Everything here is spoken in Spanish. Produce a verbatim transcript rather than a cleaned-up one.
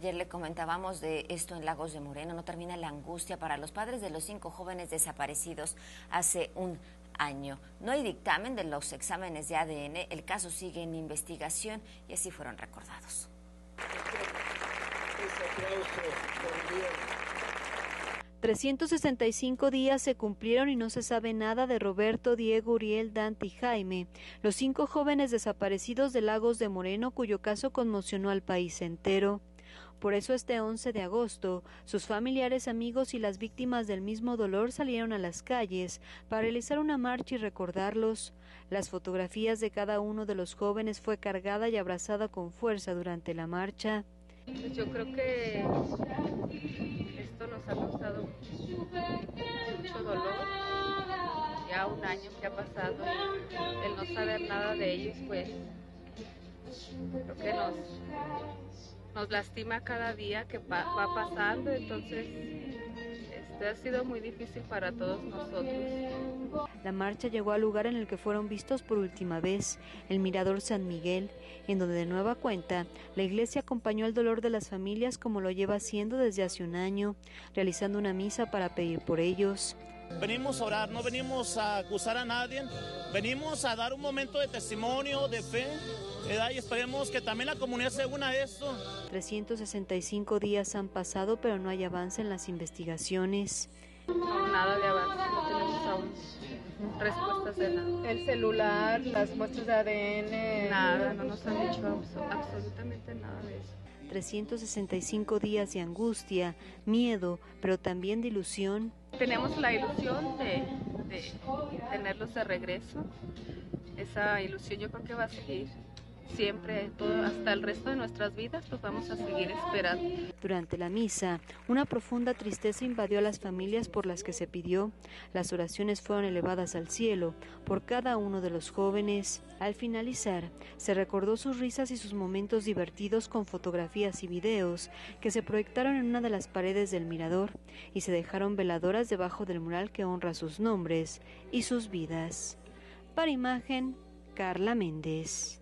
Ayer le comentábamos de esto en Lagos de Moreno. No termina la angustia para los padres de los cinco jóvenes desaparecidos hace un año. No hay dictamen de los exámenes de A D N, el caso sigue en investigación y así fueron recordados. trescientos sesenta y cinco días se cumplieron y no se sabe nada de Roberto, Diego, Uriel, Dante y Jaime, los cinco jóvenes desaparecidos de Lagos de Moreno, cuyo caso conmocionó al país entero. Por eso este once de agosto, sus familiares, amigos y las víctimas del mismo dolor salieron a las calles para realizar una marcha y recordarlos. Las fotografías de cada uno de los jóvenes fue cargada y abrazada con fuerza durante la marcha. Pues yo creo que esto nos ha causado mucho dolor, ya un año que ha pasado y el no saber nada de ellos, pues creo que nos, nos lastima cada día que va, va pasando, entonces este ha sido muy difícil para todos nosotros. La marcha llegó al lugar en el que fueron vistos por última vez, el Mirador San Miguel, en donde de nueva cuenta la iglesia acompañó el dolor de las familias como lo lleva haciendo desde hace un año, realizando una misa para pedir por ellos. Venimos a orar, no venimos a acusar a nadie, venimos a dar un momento de testimonio, de fe, ¿verdad? Y esperemos que también la comunidad se una a esto. trescientos sesenta y cinco días han pasado, pero no hay avance en las investigaciones. No, nada de avance, no tenemos aún respuestas de nada. El celular, las muestras de A D N... Nada, no nos han dicho abso- absolutamente nada de eso. trescientos sesenta y cinco días de angustia, miedo, pero también de ilusión. Tenemos la ilusión de, de tenerlos de regreso. Esa ilusión yo creo que va a seguir siempre, todo, hasta el resto de nuestras vidas, pues vamos a seguir esperando. Durante la misa, una profunda tristeza invadió a las familias por las que se pidió. Las oraciones fueron elevadas al cielo por cada uno de los jóvenes. Al finalizar, se recordó sus risas y sus momentos divertidos con fotografías y videos que se proyectaron en una de las paredes del mirador y se dejaron veladoras debajo del mural que honra sus nombres y sus vidas. Para Imagen, Carla Méndez.